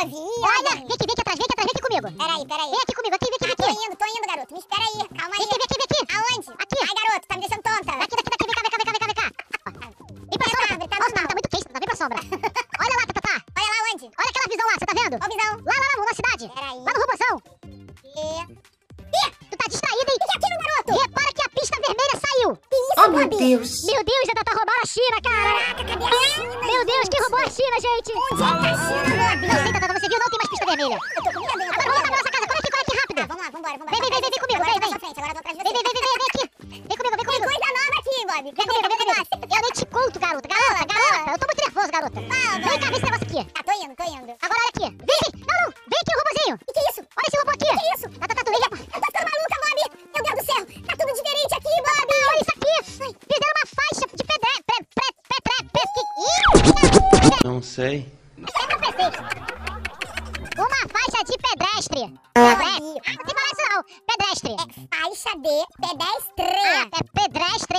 via. Olha, vem aqui atrás, vem aqui comigo. Peraí. Vem aqui comigo, aqui. Tô indo, garoto. Me espera aí. Calma aí. Vem aqui. Aonde? Aqui. Ai, garoto, tá me deixando tonta. Daqui, vem cá. Vem pra sombra. Tá Nossa, normal. tá muito quente, Tatá, vem pra sombra. Olha lá, Tatá. Olha lá onde? Olha aquela visão lá, você tá vendo? Ó, visão. Lá, na cidade. Peraí. Lá no robôzão. Ih, Tu tá distraída, hein? o que é aquilo, garoto? Repara que a pista vermelha saiu. Que isso, Oh, Bob? meu Deus. Meu Deus, já tá roubando a China, cara. Caraca, cadê a China? Meu Deus, quem roubou a China, gente? Onde é que tá a China, Bob? Não sei, Tatá, você viu? Não tem mais pista vermelha. Eu tô com medo, eu tô Agora com vamos lá medo. pra nossa casa. Corre aqui rápido. Tá, vamos lá, vambora. Vem comigo, Agora eu tô vem. na sua frente, agora eu tô atrás de Vem você. aqui. Vem comigo. Tem coisa nova aqui, Bob. Vem comigo. Eu nem te conto, garota. Eu tô muito nervoso, garota. Vem cá, vê esse negócio aqui. Tá, tô indo. Agora olha aqui. Vem. Não. Vem aqui o robôzinho. Que é isso? Olha esse robô aqui. Que isso? Tá, tu vem. Eu tô ficando maluca, Bob. Meu Deus do céu. Tá tudo diferente aqui, Bob. Olha isso aqui. Fizeram uma faixa de pedra. Não sei. Sempre pensei. Uma faixa de pedestre. Bob. Não sei falar isso não. Pedestre. Faixa de pedestre. É pedestre.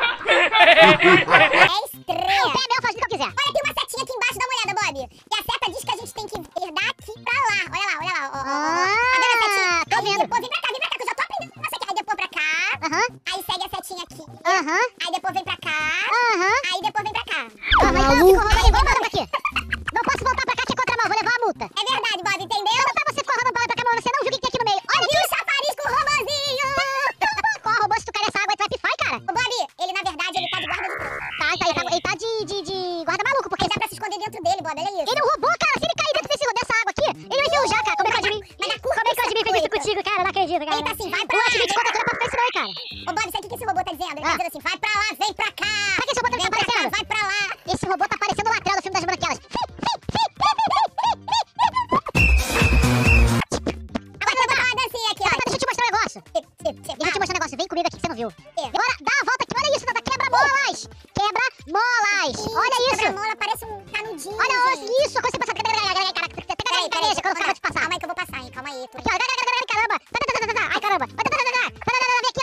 Pedestre. O pé meu faz o que eu quiser. Olha, tem uma setinha aqui embaixo, dá uma olhada, Bob. E a seta diz que a gente tem que ir daqui pra lá. Olha lá, ó. Tá vendo a setinha? Tô Aí vendo. depois vem pra cá, que eu já tô aprendendo o negócio aqui. Aí depois pra cá. Aham. Aí segue a setinha aqui. Aham. Aí depois vem pra cá. Aham. Aí depois vem pra cá. Então eu fico rodando igual maluco aqui. Não posso voltar pra cá que é contramão, vou levar a multa. É verdade, Bob, entendeu? Não tá você correndo pra cá, mas você não viu o que tem aqui no meio. Olha E o chafariz com o robozinho. qual robô, se tu cair nessa água, tu vai pifar, cara. O Bob, ele na verdade, ele tá de guarda de trânsito. Ele tá de guarda maluco, porque Dá pra se esconder dentro dele, Bob, olha isso. ele é um robô, cara. Se ele cair dentro dessa água aqui, ele vai enferrujar, cara. Como é que o Admin fez isso contigo, cara? Não acredito, cara. Ele tá assim, vai pra O lá. Admin te conta tudo pra frente, não, hein, cara. Ô, Bob, sabe o que esse robô tá dizendo? Ele tá dizendo assim, vai pra lá, vem pra cá. Sabe que esse robô tá Vem pra cá, aparecendo? vai pra lá. Esse robô tá parecendo o Latrell do filme das branquelas. Agora eu vou dar uma dancinha aqui, ó. Deixa eu te mostrar um negócio. Deixa eu te mostrar um negócio. Vem comigo aqui que você não viu. Agora, dá a volta aqui. Olha isso, Tata. Quebra-molas. Olha isso. A mola parece um canudinho. Olha gente. isso. Quando você passa... Peraí, quando eu vou te passar. Calma aí que eu vou passar, hein. Calma aí. Aqui, ó. Caramba. Ai, caramba. Vem aqui,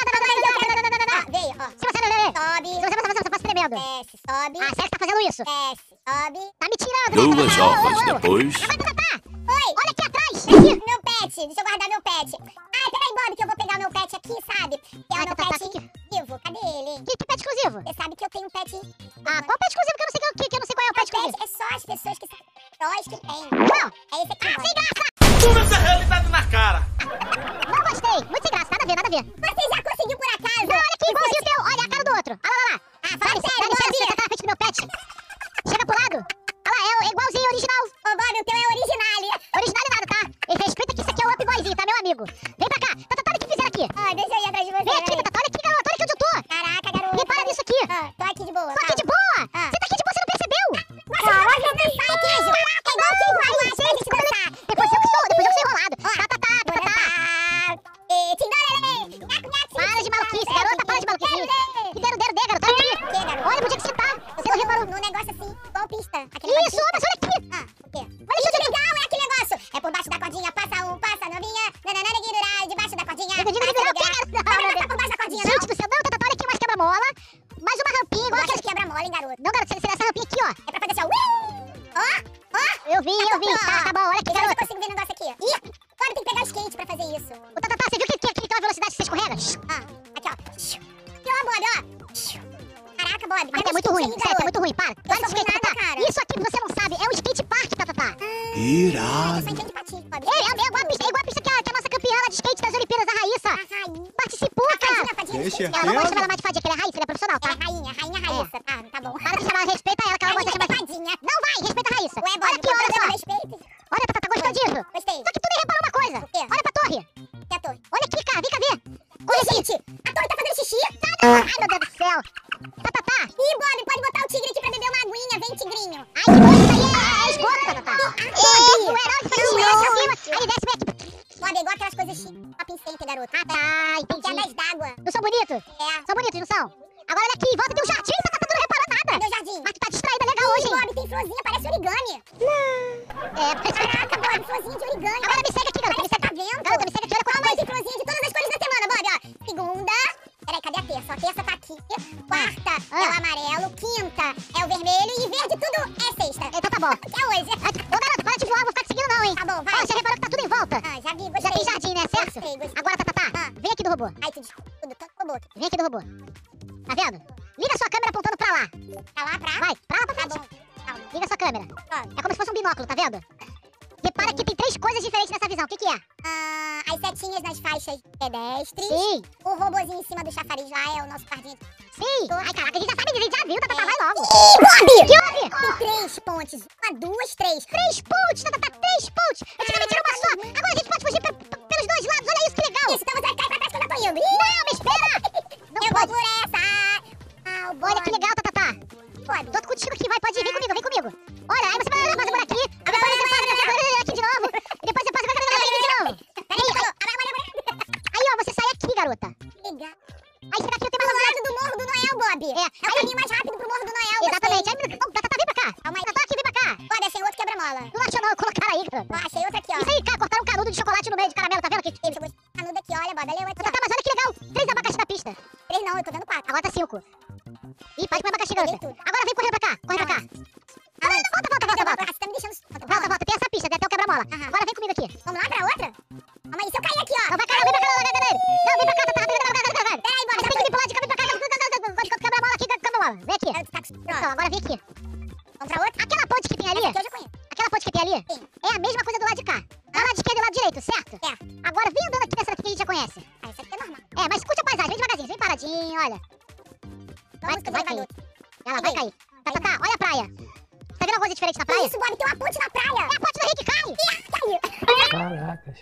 ó. Veio, ó. Se você não ver, Sobe. se você não você passa tremendo. Desce, sobe. Ah, sério que tá fazendo isso? Desce, sobe. Tá me tirando, né? Duas horas depois. Agora, Tatá. Oi. Olha aqui atrás. Aqui. Meu pet. Deixa eu guardar meu pet. Ai, peraí, Bob, que eu vou pegar meu pet aqui, sabe? Que é o meu Tá pet aqui. exclusivo. Cadê ele? Que pet exclusivo? Você sabe que eu tenho um pet... Ah, qual pet exclusivo que eu não sei que eu não sei qual é o pet exclusivo? Pet é só as pessoas que são heróis que tem. Não. É esse aqui, Bob. Sem graça. Toma essa realidade na cara! Não gostei. Muito sem graça. Nada a ver. Você já conseguiu por acaso? Não, olha aqui, igualzinho o teu. Olha a cara do outro. Olha lá. Ah, fala sério, Dá licença, Bob. você tá na frente do meu pet. Chega pro lado. Olha lá, é igualzinho, original. Ô, Bob, o teu é original. Original e nada, tá? E respeita que isso aqui é o Up Boyzinho, tá, meu amigo? Vem pra cá. Tata, olha o que fizeram aqui. Ah, deixa eu ir atrás de você. Vem aqui, Tata. Olha aqui, garoto. Olha aqui onde eu tô. Caraca, garoto. Repara nisso aqui. Ah, tô aqui de boa. Tô aqui de boa. Ah. Você tá aqui de boa, você não percebeu? Caraca, eu dançar, queijo. É igual queijo, vai lá, deixa a gente dançar. Depois eu que sou enrolado. Ó, Tá. vou dançar. Tindorelê. Para de maluquice, garota. Para de maluquice. Que dedo, garoto. Olha aqui. Que, garoto? Olha pro dia que você tá. Você não reparou. Num negócio assim, golpista. Aquele Isso, golpista. mas olha aqui. Ah, o quê? Olha Que isso, legal, é aquele negócio. É por baixo da cordinha, passa um, passa novinha. Nananana, guirurá, debaixo da cordinha. Entendi, passa não, guirurá. que Mas não tá por baixo da cordinha, Gente não. do céu, não, Tata, olha aqui mais quebra-mola. Mais uma rampinha igual Gosta aquela. de quebra-mola, hein, garoto? Não, garoto, essa rampinha aqui, ó. É pra fazer assim, ó. Ó, ó. Eu vi. Tá bom, olha aqui, Deixa eu ver se eu garoto. consigo ver o negócio aqui. Ih, agora tem que pegar o skate pra fazer isso. Ô, Tata, você viu que tem uma velocidade que você escorrega? Ah, aqui, ó. Aqui, ó, Bob, ó. Caraca, Bob. Mas é muito ruim, sério, é muito ruim. Para de sou skate, nada, Tata. cara. Isso aqui você não sabe, é um skate park, Tata. Eu Irado. só entendo patins, Bob. É igual a pista que a nossa campeã lá de skate das Olimpíadas, a Raíssa, A rainha. participou, cara. Fadinha, Deixa. fadinha. Ela não pode chamar ela mais de fadinha, que ela é Raíssa, ela é profissional, tá? Ela é rainha Raíssa. Tá bom. Para de chamar, respeita ela, que ela gosta de chamar... Fadinha. Não vai, respeita a Raíssa. Ué, Bob, Olha aqui, olha só. respeito. Olha, Tata, gostou disso? Gostei. Só que tu nem reparou uma coisa. quê? Olha pra torre. Que a torre? Olha aqui, cara, vem cá ver. Oi, gente. A torre tá fazendo xixi. Ai, meu Deus do céu. Tá. Ih, Bob, pode botar o tigre aqui pra beber uma aguinha. Vem, tigrinho. Ai, que bom, isso aí é esgoto, Tata. Não é não, faz xixi pra cima. Aí desce, vem aqui. Bob, é igual aquelas coisas chique. Shopping center, garoto. Ah, tá, entendi. Quedas d'água. Não são bonitos? É. São bonitos, não são? Agora olha aqui, em volta tem um jardim, Tata, tu não reparou nada. Cadê o jardim? Mas tu tá distraída legal hoje, Ih, hein? Bob, tem florzinha, parece origami. Caraca, Bob, florzinha de origami. Agora me segue aqui, garota. Olha, você tá vendo? Garota, me segue aqui, olha quanta Calma aí, coisa. tem florzinha de todas as cores da semana, Bob, ó. Segunda. Peraí, cadê a terça? A terça tá aqui. Quarta é o amarelo. Quinta é o vermelho. E verde tudo é sexta. Então tá bom. Que é hoje. Ô, garoto, para de voar, vou ficar te seguindo não, hein? bom, vai. Ó, você reparou que tá tudo em volta? Ah, já vi, Já gostei. tem jardim, né? Certo? Gostei. Agora, Tatatá, vem aqui do robô. Ai, tudo, todo robô aqui. Vem aqui do robô. Tá vendo? Liga a sua câmera apontando pra lá. Tá lá pra... Vai, pra lá pra Tá frente. bom. Calma. Liga a sua câmera. Ó. É como se fosse um binóculo, tá vendo? Repara que tem 3 coisas diferentes nessa visão. O que que é? As setinhas nas faixas pedestres. Sim, O robozinho em cima do chafariz lá é o nosso guardinha. sim. Ai, caraca, a gente já sabe, a gente já viu. Tatatá, vai logo. Ih, Bob! Que houve? Tem 3 pontes. 1, 2, 3. 3 pontos, Tatatá, 3 pontos. Antigamente era uma só. Agora a gente pode fugir pelos 2 lados. Olha isso, que legal. Isso, então você vai cair pra trás que eu já tô indo. Não, me espera. Não Eu pode. vou por essa. Ah, o Bob. Olha que legal, Tatatá. Bob. Tô contigo aqui, vai, pode ir, vem comigo. Olha, aí você vai fazer por aqui. Depois você passa aqui de novo. E depois você passa aqui de novo. Aí, ó, você sai aqui, garota. Legal. Aí chega aqui, eu tenho Do mais lado do Morro do Noel, Bob. É, É o caminho mais rápido pro Morro do Noel. exatamente. Aí, Tatatá, vem pra cá. Calma aí. Tatatá, aqui, vem pra cá. Bob, achei outro quebra-mola. Não achou não, colocaram aí, garota. Ó, achei outro aqui, ó. Isso aí, cara, cortaram um canudo de chocolate no meio de caramelo, tá vendo aqui? Deixa eu botar canudo aqui, olha, Bob. Olha eu aqui, ó. Tatatá, mas olha que legal. 3 abacaxi na pista. 3 não, eu tô vendo 4. Agora tá 5. Ih, pode comer abacaxi, garota. Peguei tudo. Agora vem correr pra cá, corre pra cá. Volta. Você tá me deixando... Volta, tem essa pista, tem até o quebra-mola. Aham. Agora vem comigo aqui. Vamos lá pra outra? Calma aí, se eu cair aqui, ó. Não, vai cá, vem pra cá, não, vem pra cá, Tatatá, vem pra cá. Peraí, Bob. Você tem que vir pro lado de cá, vem pra cá. Quebra-mola aqui, quebra-mola. Vem aqui. Pronto. Então, agora vem aqui. Vamos pra outra? Aquela ponte que tem ali, Essa aqui eu já conheço. aquela ponte que tem ali, Sim. é a mesma coisa do lado de cá. É lado esquerdo e lado direito, certo? É. Agora vem andando aqui nessa daqui que a gente já conhece. Ah, essa aqui é normal. É, mas curte a paisagem, vem devagarzinho, vem paradinho, olha. Vamos Vai pro cair. elevador. Ela vai cair. Tá, olha a praia. Tá vendo alguma coisa diferente na praia? Isso, Bob, tem uma ponte na praia. É a ponte do Rio que cai. Caiu. Caracas.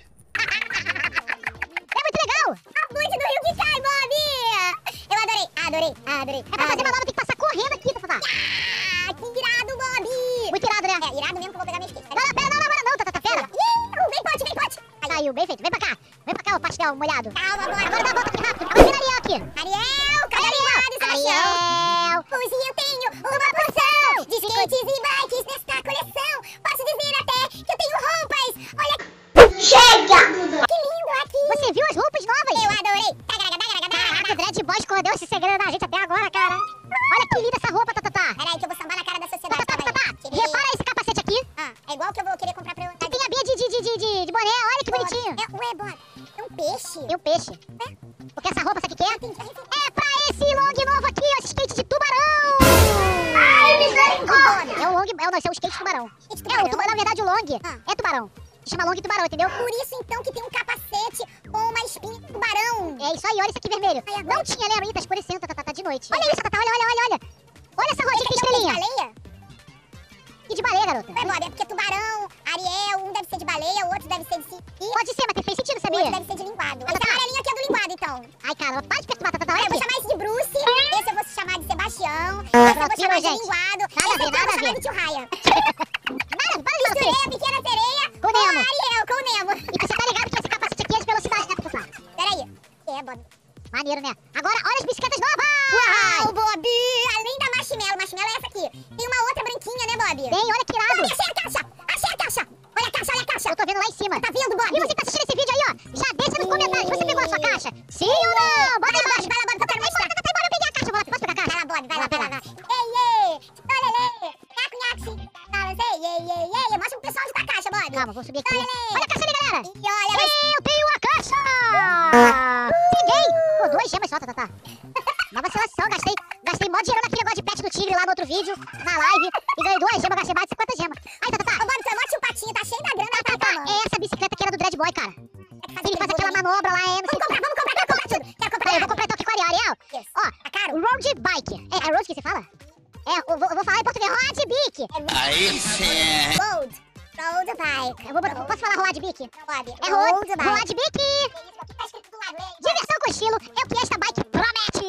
É muito legal. A ponte do rio que cai, Bob. Eu adorei. É pra fazer manobra, tem que passar correndo aqui, Tatatá. Ah, que irado, Bob. Muito irado, né? É, irado mesmo que eu vou pegar minha skate. Não, não, Tatatá, pera. Vem ponte. Caiu, bem feito. Vem pra cá, o pastel molhado. Calma, Bob. Agora dá a volta aqui rápido. Agora vem Ariel aqui. Ariel, cadê Ariel? Ariel. Hoje eu tenho uma porção de skates e bikes nesta coleção. Posso dizer até que eu tenho roupas. Olha. Chega! Que lindo aqui. Você viu as roupas novas? Eu adorei. Caraca, o Dread Boy escondeu esse segredo da gente até agora, cara. Olha que linda essa roupa, Tatatá. Peraí que eu vou sambar na cara da sociedade. Tatatá, Calma aí. Tirei. repara esse capacete aqui. Ah, é igual que eu vou querer comprar pra eu... Que tem a Bia de boné, olha que bonitinho. Ué, Bob, é um peixe. E o peixe. Porque essa roupa, sabe o que é? É pra esse long novo aqui, ó, esse skate de tubarão. Ai, misericórdia. É o long, não, esse é o skate de tubarão. Skate de É, o tubarão? tubarão, na verdade, o long é tubarão. Se chama long tubarão, entendeu? Por isso, então, que tem um capacete com uma espinha de tubarão. É isso aí, olha isso aqui vermelho. Ai, agora- Não tinha, lembra? Ih, tá escurecendo, tá de noite. Olha isso, Tatatá, olha. Olha essa rodinha, que estrelinha. Baleia? E de baleia, garota. Ué, Bob, é porque tubarão, Ariel, um deve ser de baleia, o outro deve ser de siri, Pode ser, mas fez sentido, o outro sabia? deve ser de linguado. Ah, Esse tá. amarelinho aqui é do linguado, então. Ai, cara, para de perturbar, Tatatá, Eu olha vou aqui. chamar esse de Bruce, esse eu vou chamar de Sebastião, esse eu vou pronto, chamar de gente. linguado, Nada a esse ver, aqui eu nada vou a chamar ver. de tio Raia. Nada, para de falar Misturei isso. a pequena sereia Com o Nemo. Ariel, com o Nemo. E você tá ligado que esse capacete aqui é de velocidade, né, Tatatá? Peraí. É, Bob. Maneiro, né? Agora, olha as bicicletas novas! Uau, Bob! Além da marshmallow é essa aqui. Tem uma outra branquinha, né, Bob? Tem, olha que irado! Bob, achei a caixa! Achei a caixa! Olha a caixa, olha a caixa! Eu tô vendo lá em cima. Tá vendo, Bob? E você que tá assistindo esse vídeo aí, ó, já deixa nos comentários. Você pegou a sua caixa? Sim ou não? Bota aí embaixo. Vai lá, Bob, que eu quero mostrar. Tá embora, eu peguei a caixa. Vou lá, posso pegar a Vai caixa? lá, Bob, vai lá, Vai vai lá, lá. Ei, ei! Olelê! Nhaco, nhaxi! Ei, ei, ei, ei! Mostra pro pessoal onde tá a caixa, Bob! Calma, vou subir aqui. Olha. Olha a caixa ali, galera. E olha, mas... Eu tenho a caixa! Peguei! Pô, 2 gemas só, Tatatá. Uma vacilação, gastei mó dinheiro naquele negócio de pet do tigre lá no outro vídeo, na live, e ganhei 2 gemas, gastei mais de 50 gemas. Aí, Tatatá. Ô, Bob, tu é mó tio Patinho, tá cheio da grana, tá, Tatatá, é essa bicicleta que era do Dread Boy, cara. Ele faz aquela manobra lá, é, não sei... Vamos comprar tudo! Quero comprar Aí, eu vou comprar então aqui com a Ariel. Yes. Ó, Tá caro? road bike. É road que você fala? É, eu vou falar em português, road bike. Aí sim. Road bike. Posso falar road bike? Não, Bob. É Road bike. road bike. Isso aqui tá escrito do lado, hein? Diversão com estilo é o que esta bike promete.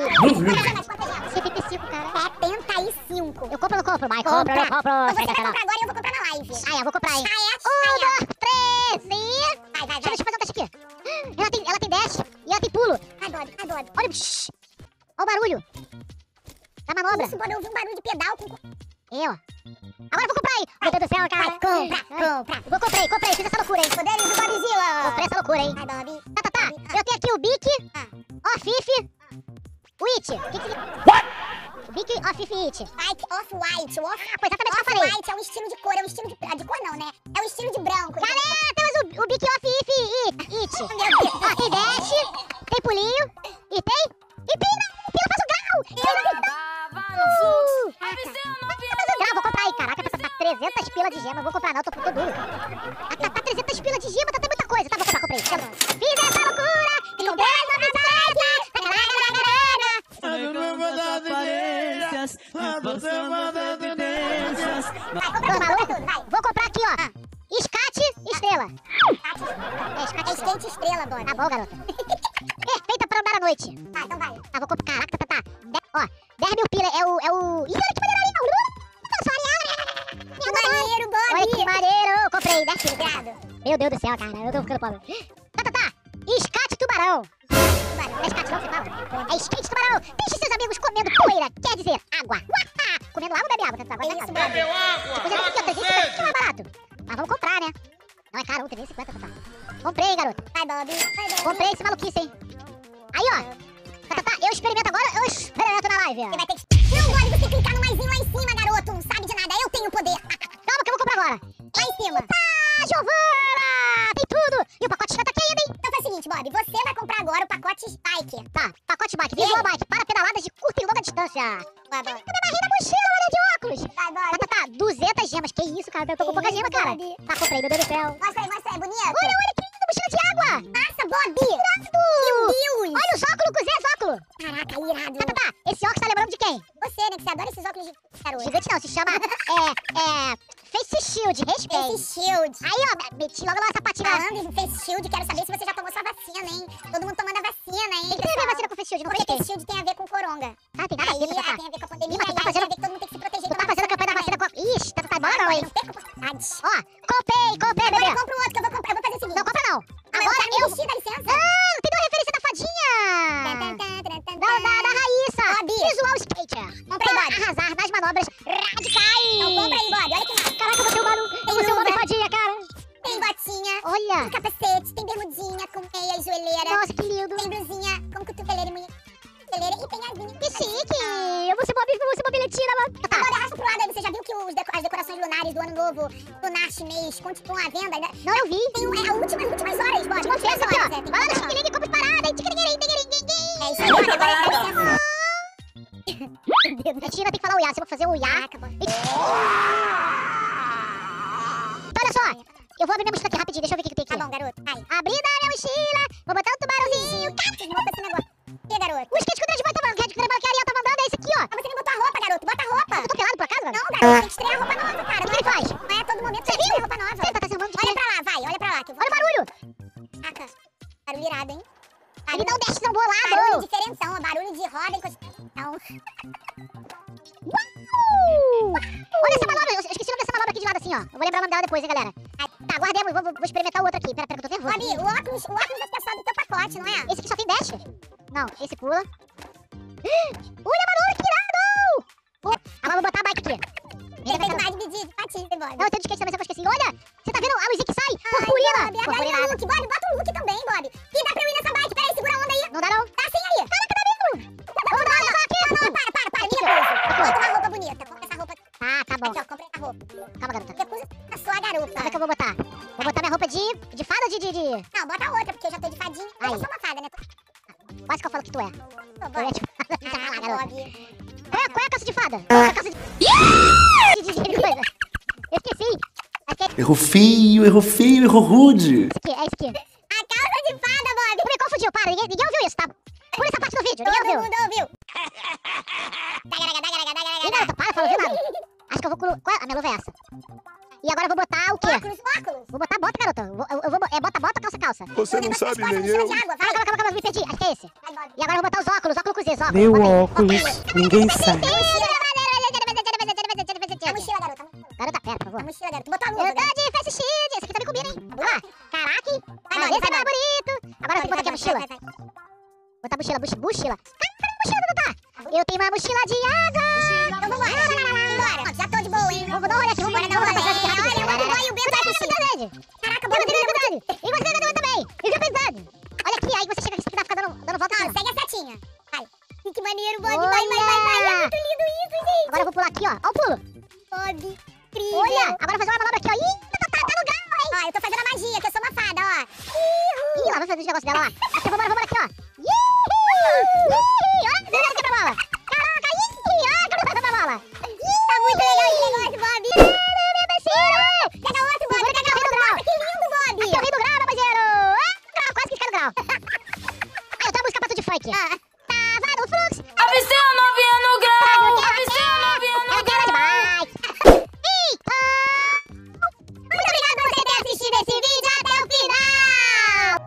75, cara. 75. Eu compro ou não compro? Mas compro, eu compro. Você vai Chega, comprar cara. agora e eu vou comprar na live. Ah, eu vou comprar, hein. Saia. 1, 2, 3 e... Vai. Deixa eu fazer um teste aqui. Ela tem dash e ela tem pulo. Vai, Bob. Olha o barulho da manobra. Isso, Bob, eu ouvi um barulho de pedal com... É, ó. Agora eu vou comprar aí. Meu Deus do céu, cara. Compra. Comprei. Fiz essa loucura, hein. Poderes do Bobzilla. Comprei essa loucura, hein. Vai, Bob. Tá. Eu tenho aqui o Bic, o Fifi, o It. O Bic, o Fifi e It. Bike off-white. Foi exatamente o que eu falei. Off-white é um estilo de cor, é um estilo de... De cor não, né? É um estilo de branco. Galera, 300 pila de gema. Vou comprar não, tô duro. Tá 300 pila de gema, tá até muita coisa. Tá, vou comprar, comprei. Fiz essa loucura, de comprar Vou comprar aqui, ó. Escate estrela. É esquente estrela, Bob. Tá bom, garota. Perfeita pra andar à noite. Tá, então vai. Tá, vou comprar. Caraca, tá. Ó, 10 mil pila é o... Ih, olha que maneiro ali. Que maneiro, Bob. Olha que maneiro. Comprei 10 pila. Obrigado. Meu Deus do céu, cara. Eu tô ficando pobre. Tá. Escate tubarão. Não é escate não, você fala? É skate tubarão. Deixe seus amigos comendo poeira. Quer dizer, água. Comendo água ou bebe água? Agora Isso, tá Bob. Bebeu água! coisa aqui, ó, 350 que é mais barato. Mas vamos comprar, né? Não é caro, 350, tá. Comprei, garoto. Vai, Bob. Comprei esse maluquice, hein? Aí, ó. Tá. Eu experimento agora, eu experimento na live. Você vai ter que... Não, Bob, você clicar no maisinho lá em cima, garoto. Não sabe de nada. Eu tenho poder. Calma que eu vou comprar agora. Lá em cima. Giovana! Tem tudo! E o pacote já tá aqui ainda, hein? Então faz o seguinte, Bob. Você vai comprar agora o pacote Spike. Tá, pacote bike, visual bike, para pedaladas de curta e longa distância. Vai, Bob. Cadê minha na mochila, olha de óculos? Vai, Bob. Tá, 200 gemas, que isso, cara, eu tô com pouca gema, cara. Tá, comprei, meu Deus do céu. Mostra aí, bonito. Olha que lindo, mochila de água. Nossa, Bob. Irado! Meu Deus. Olha os óculos, Zé, os óculos. Caraca, irado. Tá, esse óculos tá lembrando de quem? Você, né, que você adora esses óculos de garoto. Gigante não, se chama, Face Shield, respeito. Face Shield. Aí, ó, meti logo na sapatinha. Falando em Face Shield, quero saber se você já tomou sua vacina, hein? Todo mundo tomando a vacina, hein? O que tem a ver vacina com Face Shield? Não Porque peguei. Face Shield tem a ver com coronga. Ah, tem nada a ver, Aí, tá. tem a ver com a pandemia, Ih, mas tu tá e aí tem a fazendo- ver que todo mundo tem que se proteger. Tu tá fazendo a campanha da vacina com a... Ixi, tá bola não, hein? Não perca a oportunidade. Ó, comprei, Agora bebê. eu compro outro, que eu vou comprar. Eu vou fazer o seguinte. Não compra não. Agora Agora eu... Vestir, dá licença. Ah, tem uma referência da fadinha. Da Raíssa. Bob. Visual Skater. Comprei, Pra Bob. arrasar nas manobras radicais. Então compra aí, Bob. Olha que massa. Caraca, você é o Manu. Você é o Manu fadinha, cara. Tem botinha, Olha. tem capacete, tem bermudinha com meia joelheira. Nossa, que lindo. Tem blusinha com cotoveleira e munha. E tem asinha. Que chique. Eu vou ser mobiletina, mano. Tá. Agora arrasta pro lado aí, você já viu que as decorações lunares do ano novo, lunar chinês, continuam à venda? Né? Não, eu vi. Tem as últimas horas, Bob. Última vez aqui, ó. Tem que Vai lá no comprar. Xing-Ling e compra parada. É isso aí, Bob. Agora dá licença. A Tina tem que falar o Iá. Você vai fazer o Iá. Caraca, Bob. Então, olha só. Eu vou abrir minha mochila aqui rapidinho. Deixa eu ver o que tem aqui. Tá bom, garoto. Vai. Abrindo a minha mochila. Vou botar um tubarãozinho. Vocês vão pra esse negócio. E garoto? O skate que o Grande Boy tá mandando. Que a Ariel tá mandando é esse aqui, ó. Ah, você nem botou a roupa, garoto. Bota a roupa. Eu tô pelado por acaso, mano? Não, garoto. Tem que estrear a roupa nova, cara. O que ele faz? Não é a todo momento que você estreia a roupa nova. Você tá se arrumando de Olha quê? pra lá, vai. Olha pra lá. Que eu vou... Olha o barulho. Caraca. Barulho irado, hein? Ele não deixa tão bolado. Barulho diferentão, ó. Barulho de roda em construção. Olha essa manobra. Eu esqueci o nome dessa manobra aqui de lado assim, ó. Eu vou lembrar o nome dela depois, hein, galera. Tá, guardemos. Vou experimentar o outro aqui. Pera que eu tô nervoso. Bob, o óculos acho que é só do teu pacote, não é? Esse aqui só tem dash? Não, esse pula. Olha a manobra, que irado! Agora eu vou botar a bike aqui. Tem feito mais de patins, Bob. Não, eu tenho de skate também, só que eu esqueci. Olha, você tá vendo a luzinha que sai? Ai, Purpurina. Bob, agarra Purpurina. o look. Bob, bota o look também, Bob. E dá pra eu ir nessa bike. Peraí, segura a onda aí. Não dá não? Tá assim aí. Caraca, tá lindo. Vamos dar uma aqui. Não, para. Me recuso. Bota uma roupa bonita. Compra essa roupa. Tá bom. Aqui, ó. Compra essa roupa. Calma, garota. Recusa a sua garota. Como é que eu vou botar? Vou botar minha roupa de fada ou de... Não, bota outra, porque eu já tô de fadinha. Eu Aí. já sou uma fada, né? Quase que eu falo que tu é. Tô, Eu ia Bob. te falar, deixa eu falar, Caraca, garota. Bob. Qual é a calça de fada? Qual é a calça de coisa? Eu esqueci. Aqui, Errou feio, errou rude. é esse aqui. A calça de fada, Bob. Me confundiu, para. Ninguém ouviu isso, tá? Por essa parte do vídeo, ninguém Todo ouviu. mundo ouviu. Ih, garota, para, não ouviu nada. Acho que eu vou... Qual é? A minha luva é essa. E agora eu vou botar o quê? Óculos. Vou botar bota, garota. Eu vou... bota, calça. Você não sabe nem eu. Calma, me perdi. Acho que é esse. Vai, Bob. E agora eu vou botar os óculos com Z, óculos. Meu Bota aí. óculos, ninguém sabe. A mochila, garota. Garota, pera, por A favor. mochila, garota. Botou a Eu luva, tô garota. de Face Shield. Esse aqui também combina, hein? Olha lá. Caraca. Vai, Esse é vai. mais bonito. Agora você bota aqui a mochila. Vai. Botar a mochila, mochila. Cadê a mochila, Dudu? Eu tenho uma mochila de água. Então vambora. Bora. Já tô de boa, hein? Vou dar uma olhada aqui, vamos dar uma olhada aqui rapidinho. Olha, o Bob e o Bento vai pro Chile. Caraca, Eu Bob. tenho dificuldade. E você tem também. Eu tenho dificuldade. Olha aqui, aí você chega aqui que tá ficando dando volta Não, assim. segue a setinha. Vai. Que maneiro, Bob. Olha. Vai. É muito lindo isso, gente. Agora eu vou pular aqui, ó. Ó o pulo. Bob. Incrível. Olha, agora fazer uma manobra aqui, ó. Ih, tá no grau, hein. Ó, eu tô fazendo a magia, que eu sou uma fada, ó. Ih, lá vai fazer os negócios dela lá. Aqui, vamos aqui, ó. Ih, olha que delícia quebra bola. Caraca, ih, olha que quebra bola. Tá muito legal esse negócio, Bob.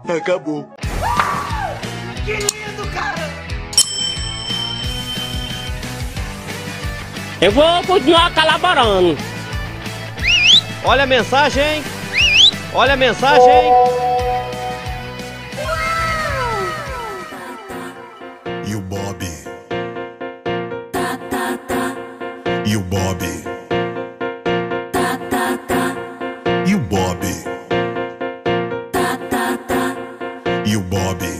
Acabou. Que lindo, cara! Eu vou continuar colaborando. Olha a mensagem. Olha a mensagem. E o Bob. E o Bob. E o Bob. E o Bob.